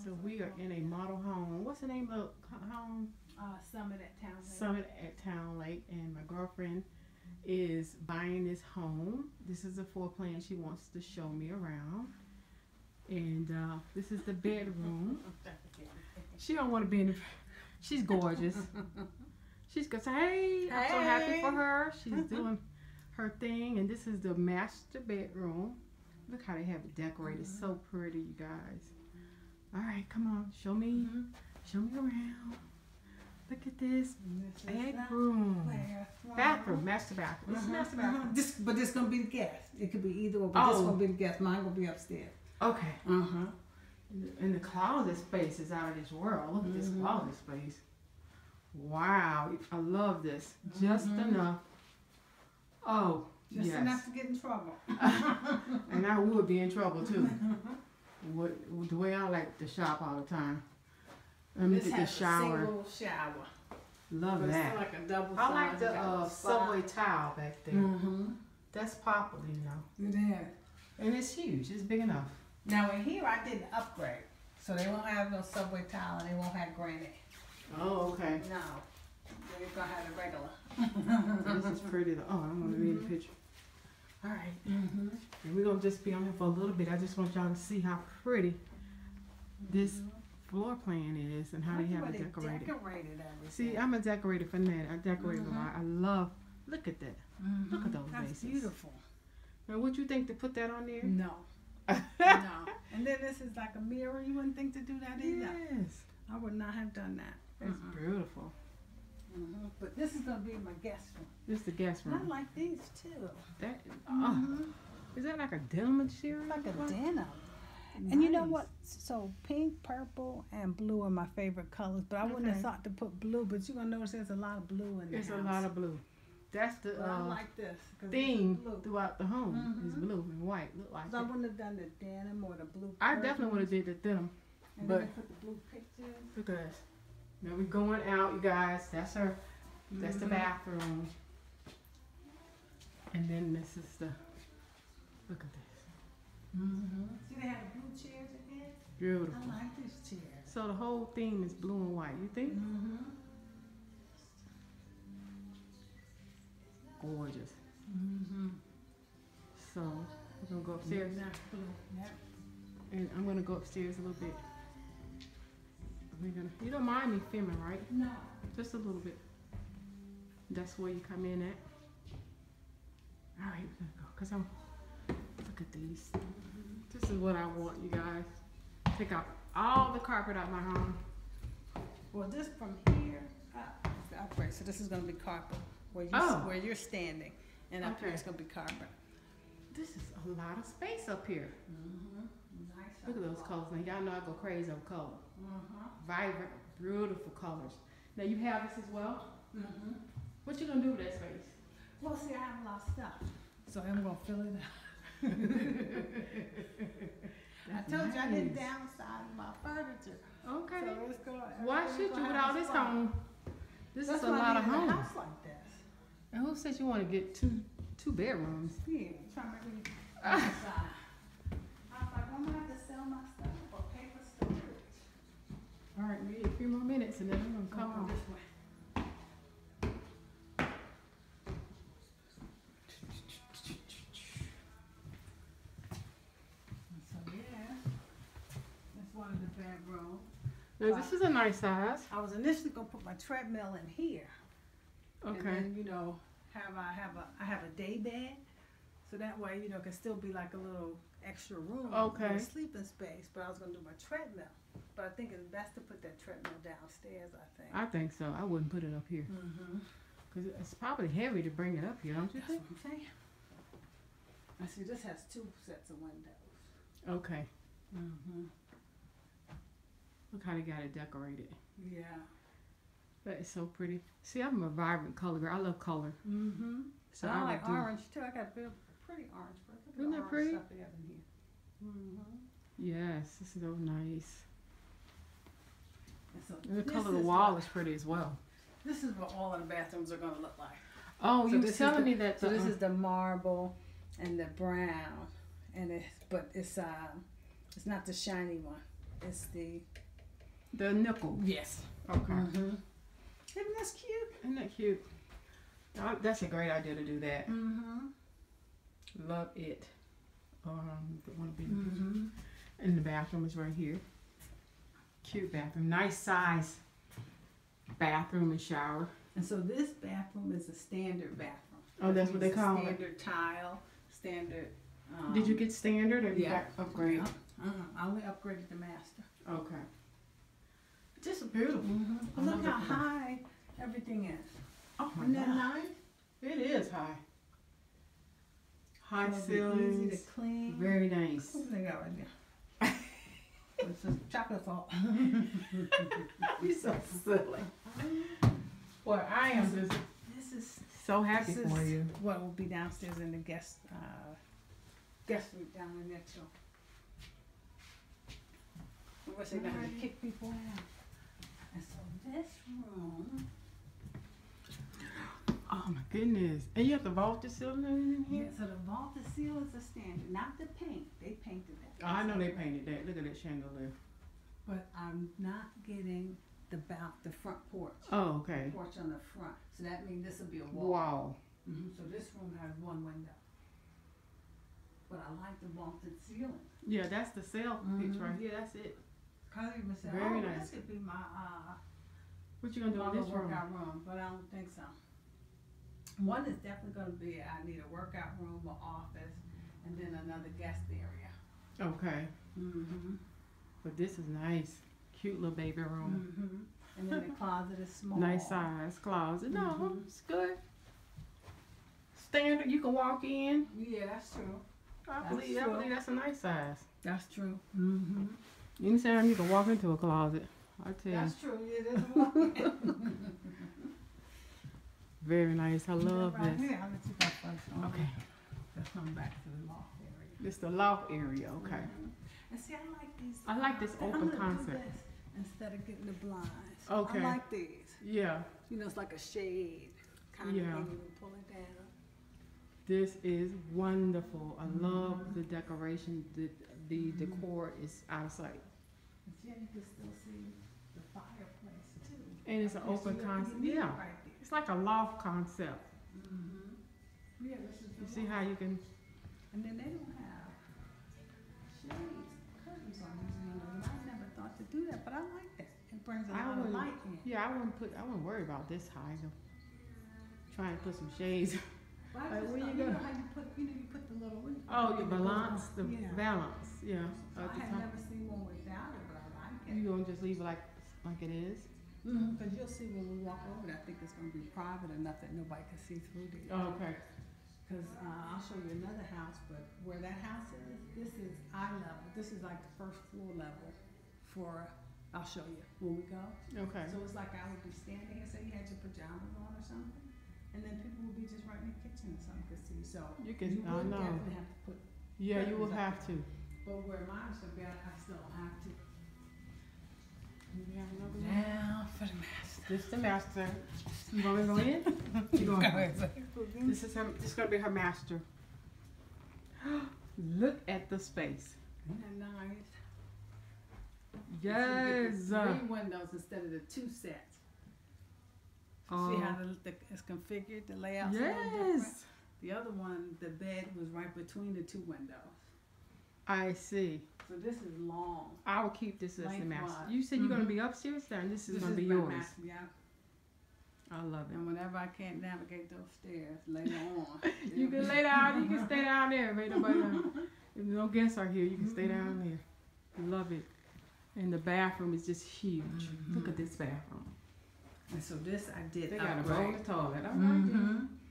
So we are in a model home. What's the name of the home? Summit at Town Lake. Summit at Town Lake, and my girlfriend is buying this home. This is a floor plan she wants to show me around. And this is the bedroom. She don't want to be in the... She's gorgeous. She's gonna say, hey, I'm so happy for her. She's doing her thing. And this is the master bedroom. Look how they have it decorated. So pretty, you guys. All right, come on. Show me. Show me around. Look at this bedroom. Bathroom, master bathroom. This is master bathroom. But this gonna be the guest. It could be either or, but this gonna be the guest. Mine gonna be upstairs. Okay. And the closet space is out of this world. Look at this closet space. Wow, I love this. Just enough. Oh, just enough to get in trouble. And I would be in trouble too. The way I like to shop all the time. Let me get the shower. A single shower. Love but that. It's like a double. I like the subway tile back there. That's popular, you know. It is. And it's huge. It's big enough. Now in here I did an upgrade, so they won't have no subway tile and they won't have granite. Oh, okay. No, they're gonna have the regular. This is pretty. Oh, I'm gonna read the picture. All right. And we're gonna just be on here for a little bit. I just want y'all to see how pretty this floor plan is and how they have it decorated. See, I'm a decorator fanatic. I decorate a lot. I love. Look at that. Look at those That's vases. beautiful. Now, would you think to put that on there? No. No. And then this is like a mirror. You wouldn't think to do that either. Yes. I would not have done that. It's beautiful. But this is gonna be my guest room. This is the guest room. I like these too. That is that like a denim material? Like a denim. Nice. And you know what? So pink, purple, and blue are my favorite colors. But I wouldn't have thought to put blue. But you're gonna notice there's a lot of blue in There's the house. a lot of blue. That's the I like this theme throughout the home. Is blue and white. Look like so I wouldn't have done the denim or the blue. I definitely would have did the denim. And but then put the blue pictures. Look at us. Now we're going out, you guys. That's her. That's the bathroom. And then this is the. Look at this. See, they have the blue chairs again. Beautiful. I like these chairs. So the whole theme is blue and white. You think? Gorgeous. So we're gonna go upstairs. And I'm gonna go upstairs a little bit. You don't mind me filming, right? No. Just a little bit. That's where you come in at. All right, we're gonna go. Cause look at these. This is what I want, you guys. Take out all the carpet out my home. Well, this from here up is the upgrade. So this is gonna be carpet where you're standing, and up here it's gonna be carpet. This is a lot of space up here. Nice. Look at those colors. Now y'all know I go crazy over color. Vibrant, beautiful colors. Now you have this as well. What you gonna do with that space? Well, see, I have a lot of stuff, so I'm gonna fill it up. I told you I didn't downsize my furniture. Okay. So it's going. Why should you with all this home? This is a lot of home. House like this. And who said you want to get two bedrooms? Yeah, trying to make it outside. I was like, I'm gonna have to sell my stuff for paper storage. All right, we need a few more minutes and then I'm gonna come on this way. So yeah, that's one of the bedrooms. Now this is a nice size. I was initially gonna put my treadmill in here. Okay. And then, you know, I have a day bed, so that way, you know, it can still be like a little extra room, Okay. sleeping space. But I was gonna do my treadmill, but I think it's best to put that treadmill downstairs. I think so. I wouldn't put it up here because it's probably heavy to bring it up here, don't you That's think? what I'm saying. I see this has 2 sets of windows. Okay. Look how they got it decorated. Yeah. That is so pretty. See, I'm a vibrant color girl. I love color. So I like orange too. I got a pretty orange. Isn't that pretty? Stuff they have in here. Yes, this is so nice. So And the color of the wall is pretty as well. This is what all of the bathrooms are going to look like. Oh, So you were this telling me that. So this is the marble and the brown, and it's not the shiny one. It's the nickel. yes. Okay. Isn't that cute? Isn't that cute? That's a great idea to do that. Love it. Want to be and the bathroom is right here. Cute bathroom, nice size bathroom and shower. And so this bathroom is a standard bathroom. Oh, that's what they call it. Standard tile, standard. Did you get standard or you got upgrade? I only upgraded the master. Okay. Just beautiful. But look how high everything is. Oh my Isn't that God. nice? It is high. High It'll be ceilings. easy to clean. Very nice. What do they got right there? It's just chocolate salt. You're so silly. Boy, I am just This is so happy for you. what will be downstairs in the guest suite down in next room. What's they gonna kick people out? And so this room. Oh my goodness. And you have the vaulted ceiling in Yeah, here? so the vaulted seal is a standard, not the paint. They painted that. Oh, I know they painted that. Look at that chandelier. But I'm not getting the front porch. Oh, okay. Porch on the front. So that means this will be a wall. Wow. So this room has one window. But I like the vaulted ceiling. Yeah, that's the cell pitch right here. That's it. I even said, Very oh, nice. this could be my What you gonna do in this room? workout room, but I don't think so. One is definitely gonna be, I need a workout room, an office, and then another guest area. Okay. But this is nice. Cute little baby room. And then the closet is small. Nice size closet. No, it's good. Standard. You can walk in. Yeah, that's true. I That's believe true. that's a nice size. That's true. Anytime you can walk into a closet, I tell you. That's true. It is walking. Very nice. I love right this. Here, I'll let you go first. Okay. Let's come back to the loft area. This the loft area. Okay. And see, I like these. I like this I'm open gonna do concept. this instead of getting the blinds. Okay. I like these. Yeah. You know, it's like a shade kind Yeah. of thing. You can pull it down. This is wonderful. I love the decoration. The decor is out of sight. And see, you can still see the fireplace too. And it's an open concept. Yeah. Yeah. Right It's like a loft concept. there. Yeah, this is You the see loft. how you can. And then they don't have shades, curtains on these windows. And I never thought to do that, but I like that. It brings a lot of light in. Yeah, I wouldn't worry about this high though. Trying to put some shades. But I Like, just where thought, you you go? know how you put, you put the little window. Oh, the and it goes balance, on. the Yeah. balance, yeah. So At I the had top. never seen one without it, but I like it. You gonna just leave it like it is? Because you'll see when we walk over there, I think it's going to be private enough that nobody can see through there. Oh, okay. Because I'll show you another house, but where that house is, this is eye level. This is like the first floor level for, I'll show you when we go. Okay. So it's like I would be standing and say you had your pajamas on or something, and then people would be just right in the kitchen and something could see. So You can. you I would know. definitely have to put, Yeah, you will have to. but where mine should be, I still don't have to. We have another one. Now for the master. This the master. You want me to go in? You go in. This is gonna be her master. Look at the space. Isn't that nice? Yes. So you get 3 windows instead of the 2 sets. See how it's configured, the layout's a little different? Yes. The other one, the bed was right between the 2 windows. I see. So this is long. I will keep this as the master. Lengthwise. You said you're gonna be upstairs there, and this is gonna be my yours. master, yeah. I love it. And whenever I can't navigate those stairs later on. You can lay down. You can stay down there. If ain't nobody if no guests are here, you can stay down there. Love it. And the bathroom is just huge. Look at this bathroom. And so this I did They got a upgrade. bonus toilet. All right.